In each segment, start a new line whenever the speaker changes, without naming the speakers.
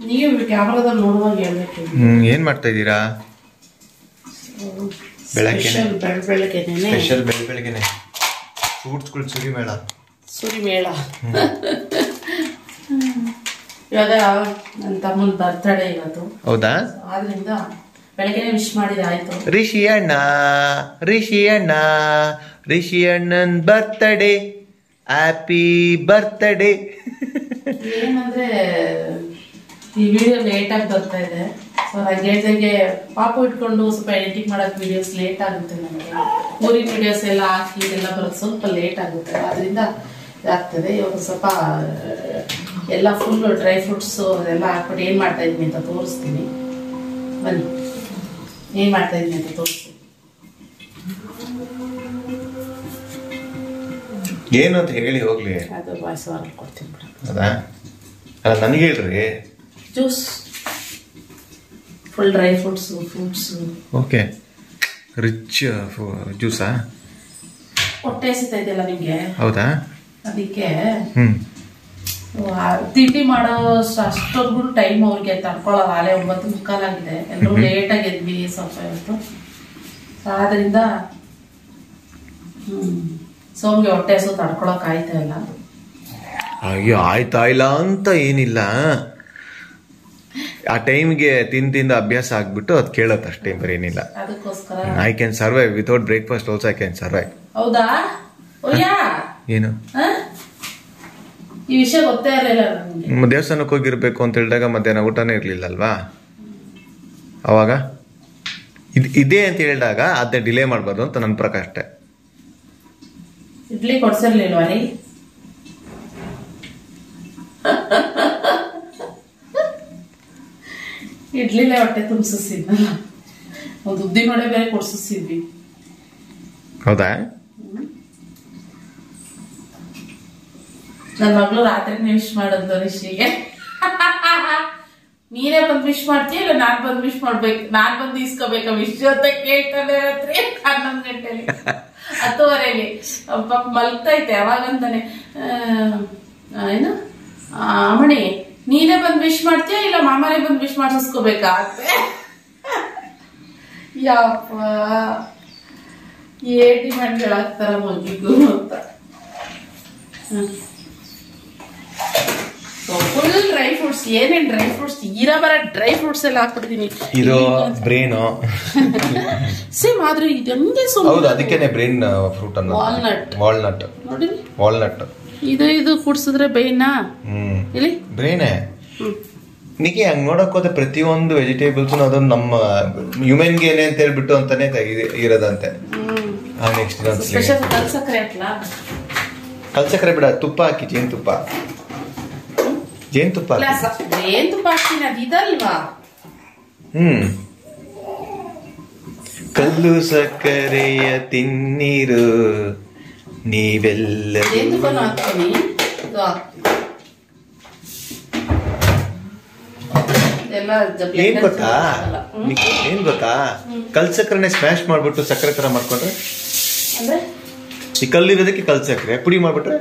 ನೀವು ಕ್ಯಾಮ್ರಾದಲ್ಲಿ ನೋಡುವಾಗ ಹೇಳ್ಬೇಕು.
ಏನ್ ಮಾಡ್ತಾ ಇದ್ದೀರಾ? ಸ್ಪೆಷಲ್ ಬೆಳಗ್ಗೆನೆ ಫ್ರೂಟ್ಸ್ಗಳು ಸುರಿ ಮೇಳ.
ಇವಾಗ ನನ್ನ ತಮ್ಮನ ಬರ್ತಡೇ ಇವತ್ತು.
ಹೌದಾ?
ಆದ್ರಿಂದ ಬೆಳಗ್ಗೆ ವಿಶ್ ಮಾಡಿದ ಆಯ್ತು.
ರಿಷಿ ಅಣ್ಣನ್ ಬರ್ತಡೇ, ಹ್ಯಾಪಿ ಬರ್ತಡೇ.
ಏನಂದ್ರೆ ಈ ವಿಡಿಯೋ ಲೇಟ್ ಆಗಿ ಬರ್ತಾ ಇದೆ. ಸೊ ಹಾಗೆ ಹೇಳ್ದಂಗೆ ಪಾಪು ಇಟ್ಕೊಂಡು ಸ್ವಲ್ಪ ಎಡಿಟಿಂಗ್ ಮಾಡಕ್ ವಿಡಿಯೋಸ್ ಲೇಟ್ ಆಗುತ್ತೆ. ನಮಗೆ ಊರಿನ ವಿಡಿಯೋಸ್ ಎಲ್ಲ ಹಾಕಿ ಇದೆಲ್ಲ ಬರೋದು ಸ್ವಲ್ಪ ಲೇಟ್ ಆಗುತ್ತೆ. ಅದರಿಂದ ಇದಾಗ್ತದೆ. ಇವಾಗ ಸ್ವಲ್ಪ ಎಲ್ಲ ಫುಲ್ ಡ್ರೈ ಫ್ರೂಟ್ಸ್ ಅದೆಲ್ಲ ಹಾಕ್ಬಿಟ್ಟು ಏನ್ ಮಾಡ್ತಾ ಇದೀನಿ ಅಂತ ತೋರಿಸ್ತೀನಿ. ಬನ್ನಿ, ಏನ್ ಮಾಡ್ತಾ ಇದೀನಿ ಅಂತ ತೋರಿಸ್ತೀನಿ.
ಏನು ಅಂತ ಹೇಳಿ ಹೋಗ್ಲಿ.
ಅದು ವಾಯ್ಸ್ ಓವರ್ ಕೊಡ್ತೀನಿ ಬಿಡ.
ಹೌದಾ? ಅಲ್ಲ ನನಗೆ ಹೇಳ್ರಿ.
Juice, full dry fruits.
Okay, rich ಜ್ಯೂಸಾ?
ಹೊಟ್ಟೆ ಹಸಿತಾ ಇದೆಯಲ್ಲ ನಿಮ್ಗೆ?
ಹೌದಾ?
ಅದಕ್ಕೆ ತಿಂಡಿ ಮಾಡೋ ಅಷ್ಟೊಂದು ಟೈಮ್ ಅವ್ರಿಗೆ ತಡ್ಕೊಳ್ಳೋದು. ಆಲೆ 9:15 ಆಗಿದೆ. ಎಲ್ಲರೂ ಲೇಟಾಗಿ ಎದ್ವಿ ಸ್ವಲ್ಪ ಇವತ್ತು. ಆದ್ರಿಂದ ಸೋಮ್ಗೆ ಹೊಟ್ಟೆ ಹಸು ತಡ್ಕೊಳಕ್ ಆಯ್ತಾ ಇಲ್ಲ.
ಅಯ್ಯೋ, ಆಯ್ತಾ ಇಲ್ಲ ಅಂತ ಏನಿಲ್ಲ. ಆ ಟೈಮ್ಗೆ ತಿಂದ ಅಭ್ಯಾಸ ಆಗ್ಬಿಟ್ಟು ಅದು ಕೇಳತ್ತೆ ಅಷ್ಟೇ, ಬರೇನಿಲ್ಲ.
ಅದಕ್ಕೋಸ್ಕರ
I can survive without breakfast also. I can survive.
ಹೌದಾ?
ಏನು
ಈ ವಿಷಯ ಗೊತ್ತೇ ಇರಲಿಲ್ಲ ನನಗೆ.
ದೇವಸ್ಥಾನಕ್ಕೆ ಹೋಗಿರ್ಬೇಕು ಅಂತ ಹೇಳಿದಾಗ ಮಧ್ಯಾಹ್ನ ಊಟನೇ ಇರ್ಲಿಲ್ಲ ಅಲ್ವಾ? ಅವಾಗ ಇದೇ ಅಂತ ಹೇಳಿದಾಗ ಅದನ್ನ ಡಿಲೇ ಮಾಡಬಾರ್ದು ಅಂತ ನನ್ನ ಪ್ರಕಾರ ಅಷ್ಟೇ.
ಇಡ್ಲಿ ಕೊಡ್ಸಿರ್ಲಿಲ್ವಾ ರೀ? ಇಡ್ಲಿಲೇ ಹೊಟ್ಟೆ ತುಂಬಿಸಿದ್ನಲ್ಲ, ಒಂದು ಉದ್ದಿನ ವಡೆ ಬೇರೆ ಕೊಡ್ಸಿದ್ವಿ.
ಹೌದಾ?
ನನ್ನ ಮಗಳು ರಾತ್ರಿನೇ ವಿಶ್ ಮಾಡೋದು ರಿಷಿಗೆ. ನೀನೇ ಬಂದು ವಿಶ್ ಮಾಡ್ತೀಯ ಇಲ್ಲ ನಾನ್ ಬಂದು ವಿಶ್ ಮಾಡ್ಬೇಕು? ನಾನ್ ಬಂದು ಇಸ್ಕೋಬೇಕ ವಿಶ್ ಅಂತ ಕೇಳ್ತಾನೆ ರಾತ್ರಿ 11 ಗಂಟೆಲಿ 10:30ಗೆ. ಪಾಪ ಮಲ್ತೈತೆ. ಅವಾಗಂತಾನೆ ಏನು ಅಮ್ಮಣಿ ನೀನೇ ಬಂದು ವಿಶ್ ಮಾಡ್ತೀಯ ಇಲ್ಲ ಮಾಮನೇ ಬಂದು ವಿಶ್ ಮಾಡಿಸ್ಕೋಬೇಕಾ ಅಂತ. ಯಪ್ಪ ಡಿಮ್ಯಾಂಡ್ಗಳಾಗ್ತಾರ ಮಗಿಗೂ ಅಂತ. Full dry fruits. ಏನೇನ್ ಡ್ರೈ ಫ್ರೂಟ್ಸ್? ಬರ ಡ್ರೈ ಫ್ರೂಟ್ಸ್ ಎಲ್ಲ ಹಾಕ್ಬಿಡ್ತೀನಿ.
ಇದು ಬ್ರೇನು
ಸೇಮ್ ಆದ್ರೆ ಇದೊಂದೇ
ಹೌದು, ಅದಕ್ಕೇನೆ ಬ್ರೇನ್ ಫ್ರೂಟ್ ಅನ್ನ. ವಾಲ್ನಟ್
ನೋಡಿ,
ವಾಲ್ನಟ್
ಇದು ಕುಡ್ಸಿದ್ರೆ ಬ್ರೈನಾ? ಇಲ್ಲಿ ಬ್ರೈನೇ.
ನಿಕ್ಕೆ ಹಂಗ್ ನೋಡಕ್ ಹೋದ್ರೆ ಪ್ರತಿಯೊಂದು ವೆಜಿಟೇಬಲ್ಸ್ ಅದೊಂದು ನಮ್ಮ ಹ್ಯೂಮನ್ಗೆ ಏನೇ ಅಂತ ಹೇಳ್ಬಿಟ್ಟು ಅಂತಾನೆ ಇರೋದಂತೆ. ನೆಕ್ಸ್ಟ್ ಕಲ್ಸಕ್ರೆ ಬಿಡ, ತುಪ್ಪ ಹಾಕಿ, ಜೇನುತುಪ್ಪ
ಹಾಕ್ತೀನಿ. ಅದು ಇದಲ್ವಾ?
ಕಲ್ಲು ಸಕ್ಕರೆಯ ತಿನ್ನಿರು ನೀವೆಲ್ಲ. ಏನ್ ಗೊತ್ತಾ, ಕಲ್ ಸಕ್ಕರೆನೆ ಸ್ಮ್ಯಾಶ್ ಮಾಡ್ಬಿಟ್ಟು ಸಕ್ಕರೆ ತರ ಮಾಡ್ಕೊಂಡ್ರೆ, ಈ ಕಲ್ಲಿರೋದಕ್ಕೆ ಕಲ್ ಸಕ್ಕರೆ ಪುಡಿ ಮಾಡ್ಬಿಟ್ರೆ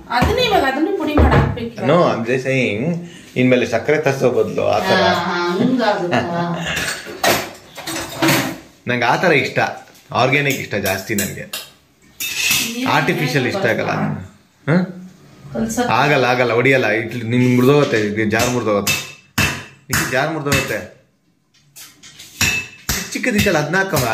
ನೋ ಅಂದ್ರೆ ಸೇಯಿಂಗ್ ಇನ್ಮೇಲೆ ಸಕ್ಕರೆ ತರಿಸೋ ಬದಲು ಆತರ. ನಂಗೆ ಆತರ ಇಷ್ಟ, ಆರ್ಗ್ಯಾನಿಕ್ ಇಷ್ಟ ಜಾಸ್ತಿ. ನನ್ಗೆ ಆರ್ಟಿಫಿಷಿಯಲ್ ಇಷ್ಟ ಆಗಲ್ಲ. ಆಗಲ್ಲ ಹೊಡಿಯಲ್ಲ. ಇಟ್ಲಿ ನಿನ್ ಮುರಿದೋಗುತ್ತೆ, ಜಾರ್ ಮುರಿದೋಗುತ್ತೆ. ಚಿಕ್ಕದಿತ್ತಲ್ಲ ಅದನ್ನಾಕವ.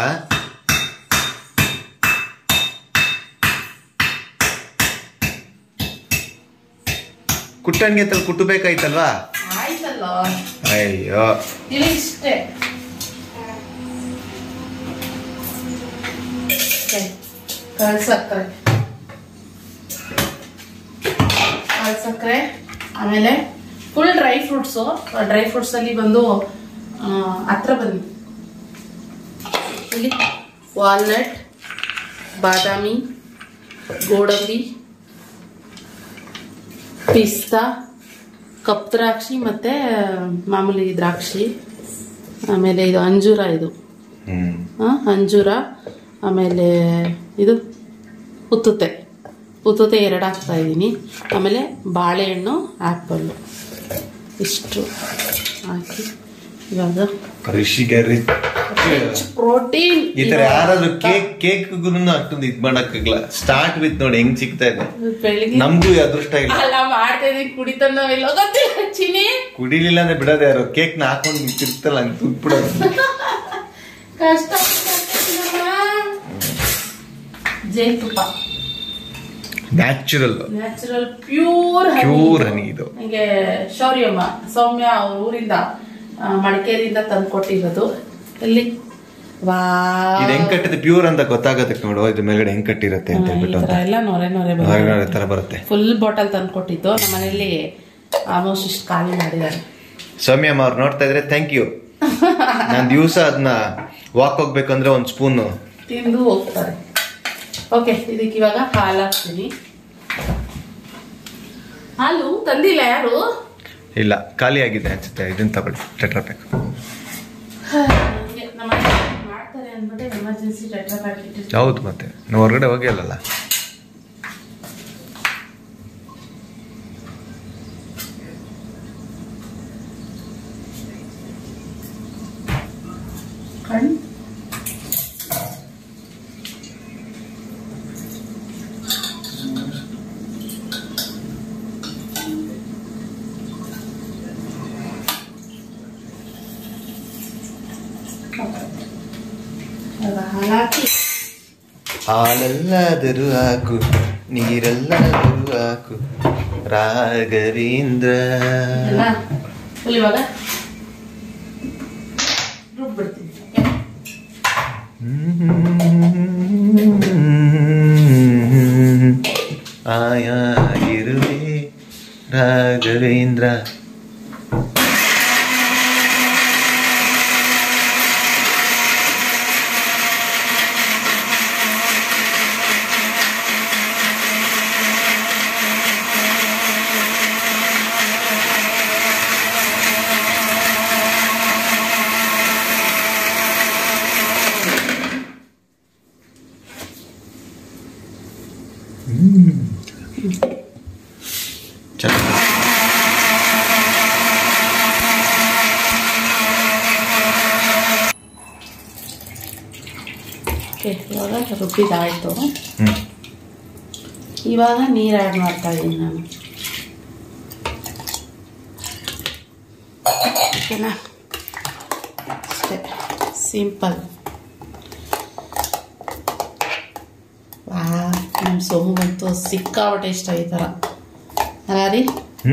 ಕುಟ್ಟನ್ಗೆ ಅಂತಲ್ಲಿ ಕುಟ್ಟಬೇಕಾಯ್ತಲ್ವಾ? ಅಯ್ಯೋ,
ಇಷ್ಟೇ ಸಕ್ಕರೆ. ಆಮೇಲೆ full dry fruits. Dry fruits ಅಲ್ಲಿ ಬಂದು ಹತ್ರ ಬನ್ನಿ. ಇಲ್ಲಿ ವಾಲ್ನಟ್, ಬಾದಾಮಿ, ಗೋಡಂಬಿ, ಪಿಸ್ತಾ, ಕಪ್ ದ್ರಾಕ್ಷಿ ಮತ್ತೆ ಮಾಮೂಲಿ ದ್ರಾಕ್ಷಿ. ಆಮೇಲೆ ಇದು ಅಂಜೂರ. ಇದು ಅಂಜೂರ. ಆಮೇಲೆ ಇದು ಉತ್ತುತ್ತೆ 2 ಹಾಕ್ತಾ ಇದ್ದೀನಿ. ಆಮೇಲೆ ಬಾಳೆಹಣ್ಣು, ಆ್ಯಪಲ್ಲು. ಇಷ್ಟು ಹಾಕಿ ಇವಾಗ
ಋಷಿಗೆ
ಪ್ರೋಟೀನ್.
ಈ ತರ ಯಾರಾದ್ರೂ ಕೇಕ್ ಅಷ್ಟೊಂದು ಇದ್ ಮಾಡಕ್ಕಾಗಲ್ಲ. ಸ್ಟಾರ್ಟ್ ವಿತ್ ನೋಡಿ ಹೆಂಗ್ ಸಿಗ್ತಾ ಇದೆ. ನಮ್ಗೂ ಅದೃಷ್ಟ ಇಲ್ಲ.
ಅಲ್ಲ ಮಾಡ್ತಾ ಇದೀನಿ, ಕುಡಿತಾನೋ ಇಲ್ಲ ಗೊತ್ತಿಲ್ಲ. ಚಿನಿ
ಕುಡಿಲಿಲ್ಲ ಅಂದ್ರೆ ಬಿಡೋದು ಯಾರು? ಕೇಕ್ ನ ಹಾಕೊಂಡು ತಿರ್ತಲ್ಲ ಹಂಗ್ ತುದ್ ಬಿಡೋದು
ಕಷ್ಟ. ಜೇನುತುಪ್ಪ
ನ್ಯಾಚುರಲ್
ಪ್ಯೂರ್
ಹನಿ ಇದು.
ಹಿಂಗೆ ಸೌಮ್ಯ ಅವ್ರ ಊರಿಂದ ಮಡಿಕೇರಿಯಿಂದ ತಂದು ಕೊಟ್ಟಿರೋದು. ಇಲ್ಲಿ
ಇದು ಹೆಂಗ್ ಕಟ್ಟಿದೆ ಪ್ಯೂರ್ ಅಂತ ಗೊತ್ತಾಗತ್ತೆ ನೋಡು. ಇದು ಮೇಲ್ಗಡೆ ಹೆಂಗ್ ಕಟ್ಟಿರತ್ತೆ ಅಂತ ಹೇಳ್ಬಿಟ್ಟು
ಎಲ್ಲ ನೊರೆ
ತರ ಬರುತ್ತೆ.
ಫುಲ್ ಬಾಟಲ್ ತಂದು ಕೊಟ್ಟಿದ್ದು. ನಮ್ಮ ಮನೇಲಿ ಆಲ್ಮೋಸ್ಟ್ ಇಷ್ಟು ಖಾಲಿ ಮಾಡಿದ್ದಾರೆ.
ಸೌಮ್ಯ ಅವ್ರು ನೋಡ್ತಾ ಇದ್ರೆ ಥ್ಯಾಂಕ್ ಯು. ನಾನ್ ದಿವಸ ಅದನ್ನ ವಾಕ್ ಹೋಗ್ಬೇಕಂದ್ರೆ ಒಂದ್ ಸ್ಪೂನ್
ತಿಂದು ಹೋಗ್ತಾರೆ. ಓಕೆ, ಇದಕ್ಕೆ ಇವಾಗ ಹಾಲು ಹಾಕ್ತೀನಿ. ಹಾಲು ತಂದಿಲ್ಲ ಯಾರು? ಇಲ್ಲ,
ಖಾಲಿ ಆಗಿದೆ ಅನ್ಸುತ್ತೆ. ಇದನ್ನ ತಗೊಳ್ಳಿ, ಟೆಟ್ರಾ ಪ್ಯಾಕ್.
ಮಾಡ್ತಾರೆ ಅಂದ್ಬಿಟ್ಟು ಎಮರ್ಜೆನ್ಸಿ ಟೆಟ್ರಾ ಪ್ಯಾಕ್.
ಹೌದು, ಮತ್ತೆ ನಾವು ಹೊರಗಡೆ ಹೋಗಿ ಅಲ್ಲಲ್ಲ. ಹಾಲೆಲ್ಲಾದರೂ ಹಾಕು, ನೀರೆಲ್ಲಾದರೂ ಹಾಕು, ರಾಘವೇಂದ್ರ.
ಇವಾಗ ರುಬ್ಬಿಡ್ತೀನಿ.
ಆಯಾಗಿರುವೆ ರಾಘವೇಂದ್ರ.
ಇವಾಗ ರುಬ್ಬಿದಾಯ್ತು. ಇವಾಗ ನೀರು ಆ್ಯಡ್ ಮಾಡ್ತಾ ಇದ್ದೀನಿ ನಾನು. ಓಕೆನಾ? ಅಷ್ಟೇ ಸಿಂಪಲ್. ನಮ್ಮ ಸೋಮಗಂತೂ ಸಿಕ್ಕಾಪಟ್ಟೆ ಇಷ್ಟ ಈ ಥರ ಅಲ್ಲ ರೀ?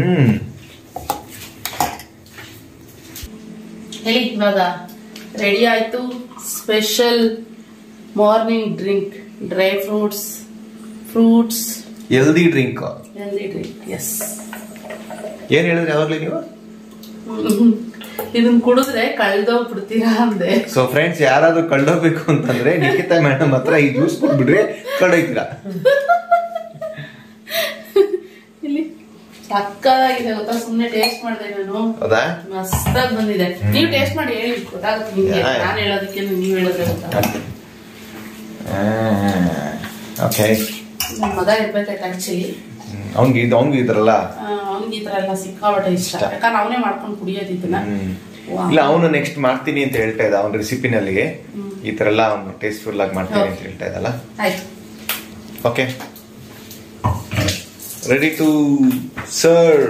ಹೇಳಿ. ಇವಾಗ ರೆಡಿ ಆಯಿತು special morning drink. Dry fruits
healthy drink.
Yes.
ಏನ್ ಹೇಳಿದ್ರಿ ಯಾವಾಗ್ಲೇ ನೀವು?
ಇದನ್ನ ಕುಡಿದ್ರೆ ಕಳ್ದೋಗ್ಬಿಡ್ತೀರಾ ಅಂದೆ.
ಸೊ ಫ್ರೆಂಡ್ಸ್, ಯಾರಾದ್ರೂ ಕಳ್ದೋಗ್ಬೇಕು ಅಂತಂದ್ರೆ ನಿಖಿತಾ ಮೇಡಮ್ ಹತ್ರ ಈ ಜ್ಯೂಸ್ ಕೊಟ್ಬಿಡ್ರಿ, ಕಳ್ದೋಯ್ತೀರಾ.
ಇಲ್ಲಿ ಸಕ್ಕದಾಗಿದೆ ಗೊತ್ತಾ? ಸುಮ್ನೆ ಟೇಸ್ಟ್ ಮಾಡಿದೆ ನಾನು.
ಹೌದಾ?
ಮಸ್ತಾಗಿ ಬಂದಿದೆ. ನೀವು ಟೇಸ್ಟ್ ಮಾಡಿ ಹೇಳಿ, ಗೊತ್ತಾಗುತ್ತೆ ನಿಮ್ಗೆ. ನಾನು ಹೇಳೋದಕ್ಕೆ ನೀವು ಹೇಳಿದ್ರೆ ಗೊತ್ತಾಗುತ್ತೆ.
ಓಕೆ,
ನನ್ನ ಮಗ ಇರ್ಬೇಕಾಯ್ತು ಆಕ್ಚುಲಿ.
ಅವ್ನಿಗೆ ಇದ್ರಲ್ಲ,
ಅವ್ನಿಗೆ ಈ ತರ ಎಲ್ಲ ಸಿಕ್ಕಾಪಟ್ಟೆ ಇಷ್ಟ. ಯಾಕಂದ್ರೆ ಅವನೇ ಮಾಡ್ಕೊಂಡು ಕುಡಿಯೋದಿದ್ದನ್ನ.
ಇಲ್ಲ, ಅವನು ನೆಕ್ಸ್ಟ್ ಮಾಡ್ತೀನಿ ಅಂತ ಹೇಳ್ತಾ ಇದ್ದ. ಅವ್ನ ರೆಸಿಪಿನಲ್ಲಿ ಈ ತರ ಎಲ್ಲ ಅವನು ಟೇಸ್ಟ್ಫುಲ್ ಆಗಿ ಮಾಡ್ತೀನಿ ಅಂತ ಹೇಳ್ತಾ ಇದ್ದಲ್ಲ.
ಆಯ್ತು,
okay, ready to serve.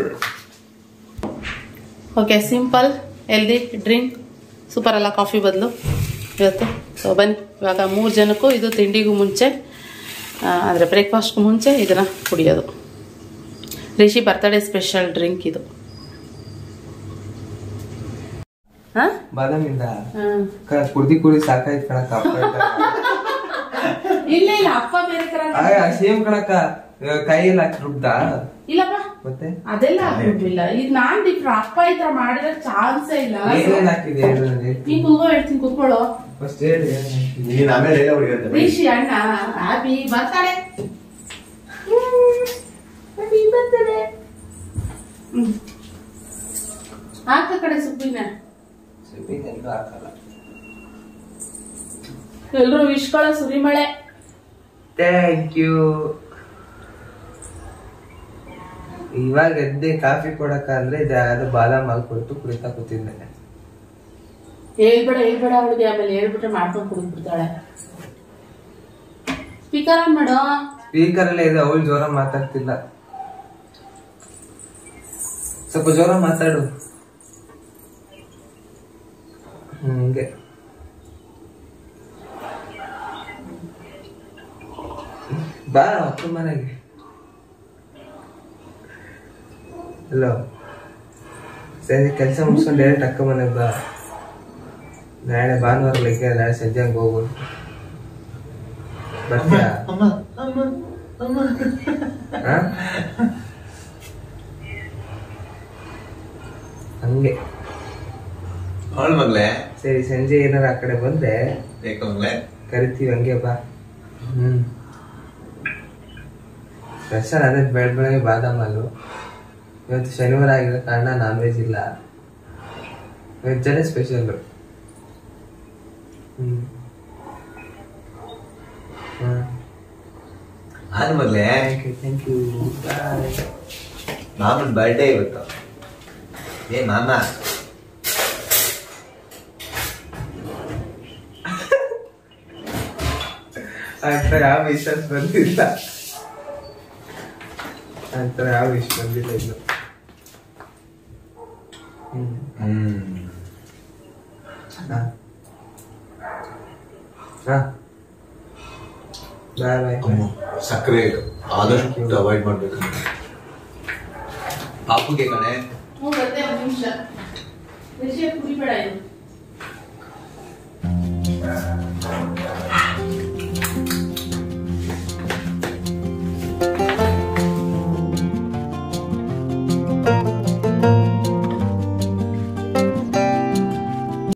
Okay, simple healthy drink. Super ಅಲ್ಲ ಕಾಫಿ ಬದಲು ಇವತ್ತು? ಸೊ ಬನ್ನಿ, ಇವಾಗ 3 ಜನಕ್ಕೂ ಇದು ತಿಂಡಿಗೂ ಮುಂಚೆ, ಅಂದರೆ ಬ್ರೇಕ್ಫಾಸ್ಟ್ಗೂ ಮುಂಚೆ ಇದನ್ನು ಕುಡಿಯೋದು. ರಿಷಿ ಬರ್ತ್ಡೇ ಸ್ಪೆಷಲ್ ಡ್ರಿಂಕ್ ಇದು.
ಬಾದಾಮಿಂದ ಕುಡಿ ಸಾಕಾಯ್ತು ಕಣಕ್ಕ.
ಇಲ್ಲ ಅಪ್ಪ ಬೇರೆ ತರ
ಸೇಮ್ ಕಣಕ್ಕ. ಕೈಯಲ್ಲಿ ಹಾಕಿ ರುಬ್ದ?
ಇಲ್ಲಪ್ಪ,
ಮತ್ತೆ
ಅದೆಲ್ಲ ಹಾಕಿಲ್ಲ. ಇದು ನಾನ್ ಡಿಫ್ರೆ. ಅಪ್ಪ ಈ ತರ ಮಾಡಿರೋ ಚಾನ್ಸೇ ಇಲ್ಲ.
ಹಾಕಿದೆ
ನೀನ್ ಕೂತ್ಕೋ, ಹೇಳ್ತೀನಿ ಕೂತ್ಕೊಳ್ಳೋ.
ಫಸ್ಟ್ ಹೇಳಿ.
ರಿಷಿ ಅಣ್ಣ ಹ್ಯಾಪಿ ಬರ್ತಾಳೆ. ಹಾಕ ಕಡೆ ಸುಬ್ಬಿನ
ಹಾಕಲ್ಲ.
ಎಲ್ರು ವಿಶ್ಗಳ ಸುರಿಮಳೆ.
Thank you. ಇವಾಗ ಎದ್ದೆ ಕಾಫಿ ಕೊಡಕ ಅಂದ್ರೆ ಅದು ಬಾದಾಮ್ ಹಾಲ್ ಕೊಟ್ಟು ಕುಡಿತಾ ಕೂತಿದ್ದೆ.
ಹೇಳ್ಬೇಡ ಅವಳಿಗೆ, ಆಮೇಲೆ ಹೇಳ್ಬಿಟ್ರೆ ಮಾಡ್ಕೊಂಡು ಕುಡಿದ್ಬಿಡ್ತಾಳೆ. ಸ್ಪೀಕರ್ ಆನ್ ಮಾಡು.
ಸ್ಪೀಕರ್ ಅಲ್ಲೇ ಇದೆ, ಅವಳು ಜೋರ ಮಾತಾಡ್ತಿಲ್ಲ. ಸ್ವಲ್ಪ ಜೋರ ಮಾತಾಡು. ಹಿಂಗೆ ಬಾ ಅಪ್ಪ ಮನೆಗೆ. ಹಲೋ, ಸರಿ ಕೆಲಸ ಮುಗಿಸ್ಕೊಂಡು ಡೈರೆಕ್ಟ್ ಅಕ್ಕ ಮನೆಗೆ ಬಾ. ನಾಳೆ ಭಾನುವಾರ ಲೆಕ್ಕ, ನಾಳೆ ಸಂಜೆ ಹಂಗೆ ಹೋಗ್ಬೋದು. ಬರ್ತೀಯಾ? ಹಂಗೆ
ಮಗ್ಲೆ.
ಸರಿ, ಸಂಜೆ ಏನಾರ ಆ ಕಡೆ ಬಂದ್ರೆ ಕರಿತೀವಿ, ಹಂಗೆ ಬಾ. ಸ್ಪೆಷಲ್ ಅದೇ ಬೆಳಗ್ಗೆ ಬಾದಾಮ್ ಹಾಲು. ಇವತ್ತು ಶನಿವಾರ ಆಗಿರೋ ಕಾರಣ ನಾನ್ ವೆಜ್ ಇಲ್ಲ, ವೆಜ್ ಅಲ್ಲೇ ಸ್ಪೆಷಲ್.
ಮಗ್ಲೆ,
ಥ್ಯಾಂಕ್ ಯು.
ಮಾಮನ್ ಬರ್ಡೇ ಇವತ್ತು. ಏ ಮಾಮ,
ಅಂತ ಯಾವ ವಿಶ್ವಾಸ ಬಂದಿಲ್ಲ, ಅಂತ ಯಾವ ವಿಷ ಬಂದಿಲ್ಲ ಇನ್ನು. ಬಾಯ್ ಬಾಯ್.
ಸಕ್ಕರೆ ಆದಷ್ಟು ಅವಾಯ್ಡ್ ಮಾಡ್ಬೇಕು. ಪಾಪುಗೆ ಕಣೆ.
ಬರ್ತೆ, ಒಂದು ನಿಮಿಷ. ಕುಡಿಬೇಡ ಇದು.